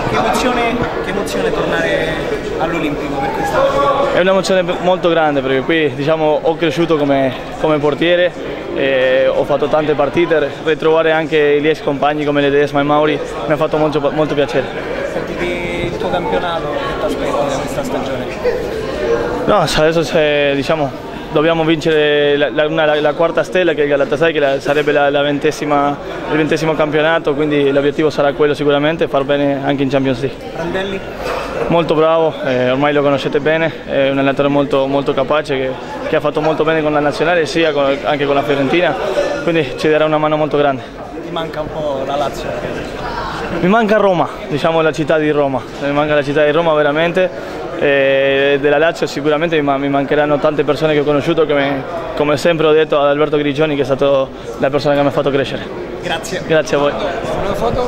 Che emozione tornare all'Olimpico per questa partita? È un'emozione molto grande perché qui diciamo, ho cresciuto come portiere, ho fatto tante partite, ritrovare anche gli ex compagni come Ledesma e Mauri mi ha fatto molto piacere. Senti il tuo campionato, che ti aspetti da questa stagione? No, adesso diciamo, dobbiamo vincere la quarta stella che è il Galatasaray, che sarebbe il 20° campionato, quindi l'obiettivo sarà quello sicuramente, far bene anche in Champions League. Prandelli? Molto bravo, ormai lo conoscete bene, è un allenatore molto capace che ha fatto molto bene con la nazionale sia anche con la Fiorentina, quindi ci darà una mano molto grande. Ti manca un po' la Lazio? Mi manca Roma, diciamo la città di Roma, mi manca la città di Roma veramente. Della Lazio sicuramente mi mancheranno tante persone che ho conosciuto, come sempre ho detto ad Alberto Grigioni, che è stato la persona che mi ha fatto crescere. Grazie. Grazie a voi. Una foto?